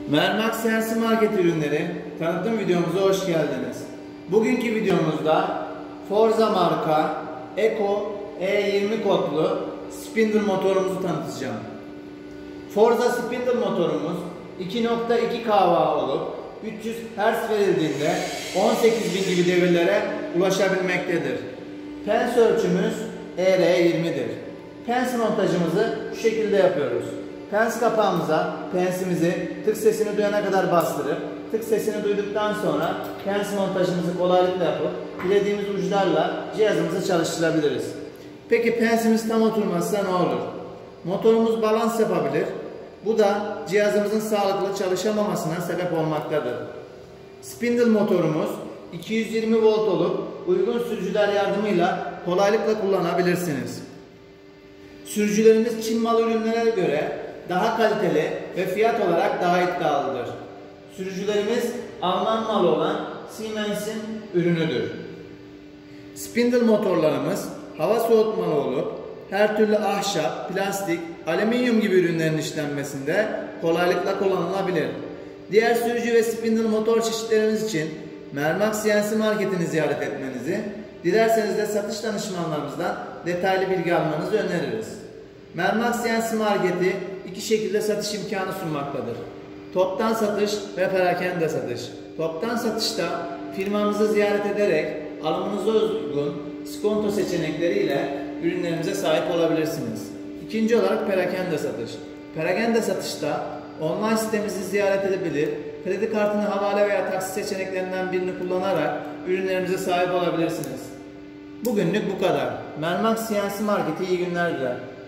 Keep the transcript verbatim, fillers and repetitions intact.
Mermax C N C Market ürünleri tanıtım videomuza hoş geldiniz. Bugünkü videomuzda Forza marka Eco E yirmi kodlu spindle motorumuzu tanıtacağım. Forza spindle motorumuz iki nokta iki kilowatt olup üç yüz hertz verildiğinde on sekiz bin gibi devirlere ulaşabilmektedir. Pens ölçümüz E R yirmi'dir. Pens montajımızı şu şekilde yapıyoruz. Pens kapağımıza pensimizi tık sesini duyana kadar bastırıp tık sesini duyduktan sonra pens montajımızı kolaylıkla yapıp dilediğimiz uçlarla cihazımızı çalıştırabiliriz. Peki pensimiz tam oturmazsa ne olur? Motorumuz balans yapabilir. Bu da cihazımızın sağlıklı çalışamamasına sebep olmaktadır. Spindle motorumuz iki yüz yirmi volt olup uygun sürücüler yardımıyla kolaylıkla kullanabilirsiniz. Sürücülerimiz Çin malı ürünlere göre daha kaliteli ve fiyat olarak daha iddialıdır. Sürücülerimiz Alman malı olan Siemens'in ürünüdür. Spindle motorlarımız hava soğutmalı olup her türlü ahşap, plastik, alüminyum gibi ürünlerin işlenmesinde kolaylıkla kullanılabilir. Diğer sürücü ve spindle motor çeşitlerimiz için Mermax C N C Market'ini ziyaret etmenizi, dilerseniz de satış danışmanlarımızdan detaylı bilgi almanızı öneririz. Mermax C N C Market'i iki şekilde satış imkanı sunmaktadır. Toptan satış ve perakende satış. Toptan satışta firmamızı ziyaret ederek alımınıza uygun skonto seçenekleriyle ürünlerimize sahip olabilirsiniz. İkinci olarak perakende satış. Perakende satışta online sitemizi ziyaret edebilir, kredi kartını havale veya taksi seçeneklerinden birini kullanarak ürünlerimize sahip olabilirsiniz. Bugünlük bu kadar. Mermax C N C Market'e iyi günler diler.